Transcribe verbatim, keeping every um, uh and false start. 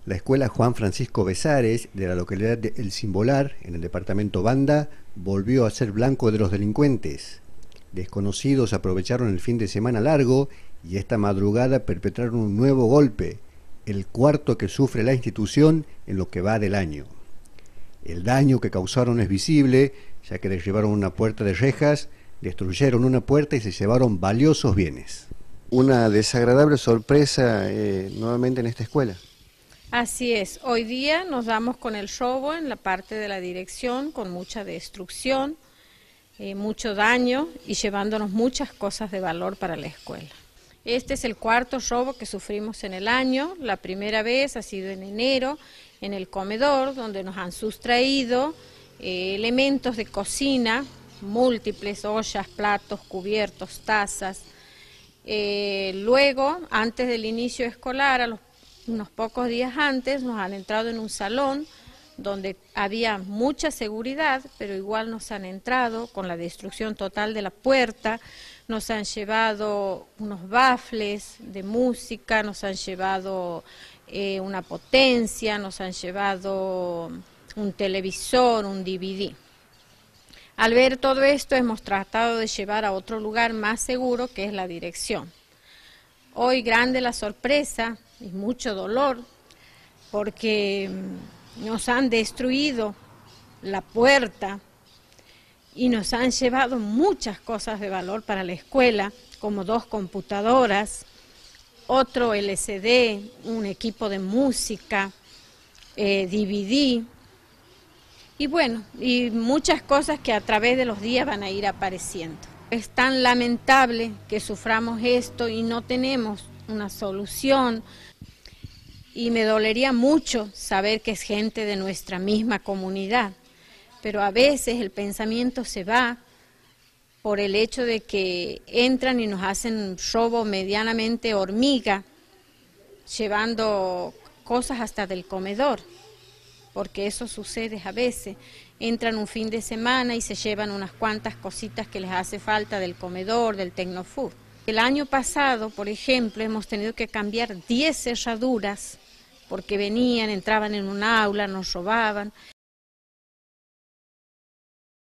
La escuela Juan Francisco Besares, de la localidad de El Cimbolar, en el departamento Banda, volvió a ser blanco de los delincuentes. Desconocidos aprovecharon el fin de semana largo y esta madrugada perpetraron un nuevo golpe, el cuarto que sufre la institución en lo que va del año. El daño que causaron es visible, ya que les llevaron una puerta de rejas, destruyeron una puerta y se llevaron valiosos bienes. Una desagradable sorpresa eh, nuevamente en esta escuela. Así es, hoy día nos damos con el robo en la parte de la dirección, con mucha destrucción, eh, mucho daño y llevándonos muchas cosas de valor para la escuela. Este es el cuarto robo que sufrimos en el año. La primera vez ha sido en enero, en el comedor, donde nos han sustraído eh, elementos de cocina, múltiples ollas, platos, cubiertos, tazas. Eh, luego, antes del inicio escolar, a los unos pocos días antes, nos han entrado en un salón donde había mucha seguridad, pero igual nos han entrado con la destrucción total de la puerta, nos han llevado unos bafles de música, nos han llevado eh, una potencia, nos han llevado un televisor, un D V D. Al ver todo esto hemos tratado de llevar a otro lugar más seguro, que es la dirección. Hoy grande la sorpresa y mucho dolor porque nos han destruido la puerta y nos han llevado muchas cosas de valor para la escuela, como dos computadoras, otro L C D, un equipo de música, eh, D V D y bueno, y muchas cosas que a través de los días van a ir apareciendo. Es tan lamentable que suframos esto y no tenemos una solución y me dolería mucho saber que es gente de nuestra misma comunidad, pero a veces el pensamiento se va por el hecho de que entran y nos hacen robo medianamente hormiga, llevando cosas hasta del comedor, porque eso sucede a veces. Entran un fin de semana y se llevan unas cuantas cositas que les hace falta del comedor, del Tecnofood. El año pasado, por ejemplo, hemos tenido que cambiar diez cerraduras porque venían, entraban en un aula, nos robaban.